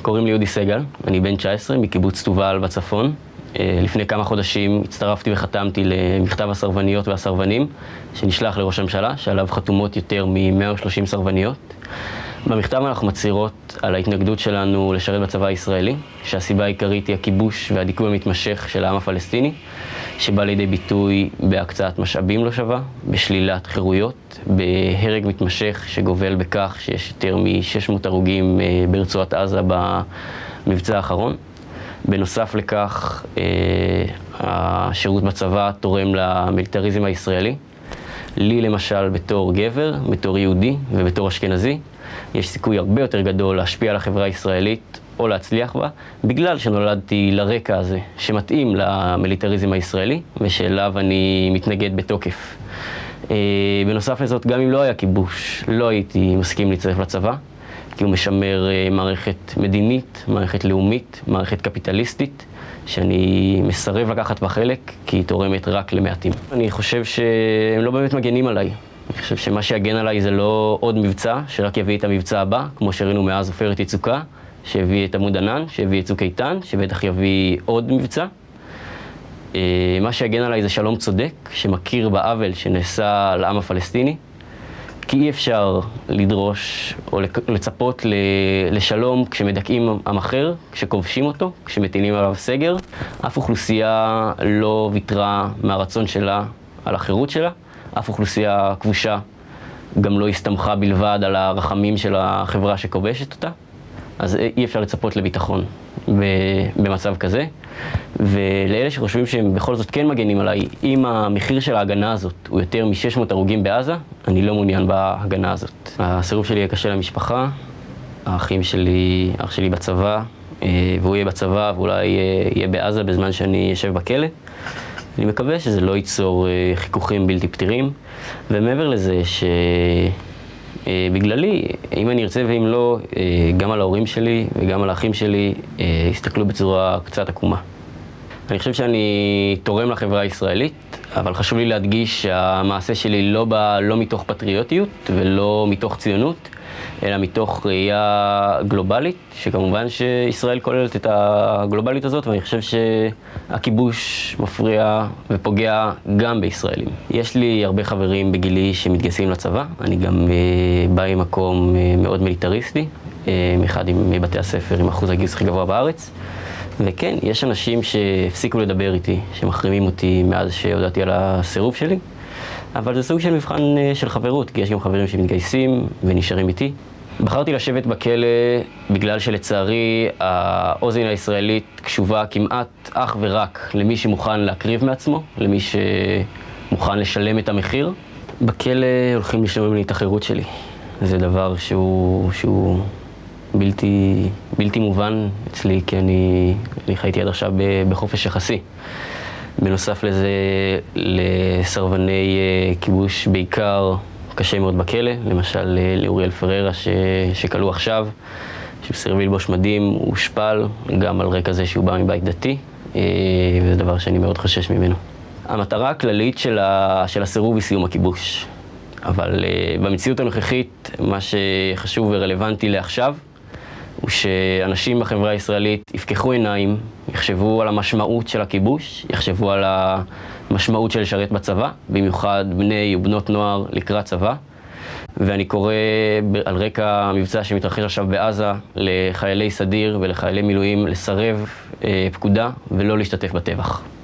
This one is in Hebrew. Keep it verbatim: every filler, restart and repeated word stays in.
קוראים לי יהודי סגל, אני בן תשע עשרה מקיבוץ תובל בצפון. לפני כמה חודשים הצטרפתי וחתמתי למכתב הסרבניות והסרבנים שנשלח לראש הממשלה, שעליו חתומות יותר מ-מאה ושלושים סרבניות. במכתב אנחנו מצהירות על ההתנגדות שלנו לשרת בצבא הישראלי, שהסיבה העיקרית היא הכיבוש והדיכוי המתמשך של העם הפלסטיני, שבא לידי ביטוי בהקצאת משאבים לא שווה, בשלילת חירויות, בהרג מתמשך שגובל בכך שיש יותר מ-שש מאות הרוגים ברצועת עזה במבצע האחרון. בנוסף לכך, השירות בצבא תורם למיליטריזם הישראלי. לי למשל בתור גבר, בתור יהודי ובתור אשכנזי, יש סיכוי הרבה יותר גדול להשפיע על החברה הישראלית או להצליח בה, בגלל שנולדתי לרקע הזה שמתאים למיליטריזם הישראלי ושאליו אני מתנגד בתוקף. בנוסף לזאת, גם אם לא היה כיבוש, לא הייתי מסכים להצטרף לצבא, כי הוא משמר מערכת מדינית, מערכת לאומית, מערכת קפיטליסטית, שאני מסרב לקחת בה חלק, כי היא תורמת רק למעטים. אני חושב שהם לא באמת מגנים עליי. אני חושב שמה שיגן עליי זה לא עוד מבצע, שרק יביא את המבצע הבא, כמו שראינו מאז עופרת יצוקה, שהביא את עמוד ענן, שהביא את צוק איתן, שבטח יביא עוד מבצע. מה שיגן עליי זה שלום צודק, שמכיר בעוול שנעשה לעם הפלסטיני, כי אי אפשר לדרוש או לצפות לשלום כשמדכאים עם אחר, כשכובשים אותו, כשמטילים עליו סגר. אף אוכלוסייה לא ויתרה מהרצון שלה על החירות שלה. אף אוכלוסייה כבושה גם לא הסתמכה בלבד על הרחמים של החברה שכובשת אותה. אז אי אפשר לצפות לביטחון במצב כזה. ולאלה שחושבים שהם בכל זאת כן מגנים עליי, אם המחיר של ההגנה הזאת הוא יותר מ-שש מאות הרוגים בעזה, אני לא מעוניין בהגנה הזאת. הסירוב שלי יהיה קשה למשפחה, האחים שלי, אח שלי בצבא, והוא יהיה בצבא ואולי יהיה בעזה בזמן שאני יושב בכלא. אני מקווה שזה לא ייצור חיכוכים בלתי פתירים, ומעבר לזה שבגללי, אם אני ארצה ואם לא, גם על ההורים שלי וגם על האחים שלי יסתכלו בצורה קצת עקומה. אני חושב שאני תורם לחברה הישראלית, אבל חשוב לי להדגיש שהמעשה שלי לא בא לא מתוך פטריוטיות ולא מתוך ציונות, אלא מתוך ראייה גלובלית, שכמובן שישראל כוללת את הגלובלית הזאת, ואני חושב שהכיבוש מפריע ופוגע גם בישראלים. יש לי הרבה חברים בגילי שמתגייסים לצבא, אני גם בא עם מקום מאוד מיליטריסטי, אחד מבתי הספר עם אחוז הגיוס הכי גבוה בארץ. וכן, יש אנשים שהפסיקו לדבר איתי, שמחרימים אותי מאז שהודעתי על הסירוב שלי, אבל זה סוג של מבחן של חברות, כי יש גם חברים שמתגייסים ונשארים איתי. בחרתי לשבת בכלא בגלל שלצערי האוזן הישראלית קשובה כמעט אך ורק למי שמוכן להקריב מעצמו, למי שמוכן לשלם את המחיר. בכלא הולכים לשלם לי את החירות שלי. זה דבר שהוא, שהוא בלתי, בלתי מובן אצלי, כי אני, אני חייתי עד עכשיו בחופש יחסי. בנוסף לזה, לסרבני כיבוש בעיקר קשה מאוד בכלא, למשל לאוריאל פררה ש... שקלו עכשיו, שסירב ללבוש מדים, הוא הושפל, גם על רקע זה שהוא בא מבית דתי, וזה דבר שאני מאוד חושש ממנו. המטרה הכללית של, ה... של הסירוב היא סיום הכיבוש, אבל במציאות הנוכחית, מה שחשוב ורלוונטי לעכשיו, הוא שאנשים בחברה הישראלית יפקחו עיניים, יחשבו על המשמעות של הכיבוש, יחשבו על המשמעות של לשרת בצבא, במיוחד בני ובנות נוער לקראת צבא. ואני קורא על רקע המבצע שמתרחש עכשיו בעזה לחיילי סדיר ולחיילי מילואים לסרב פקודה ולא להשתתף בטבח.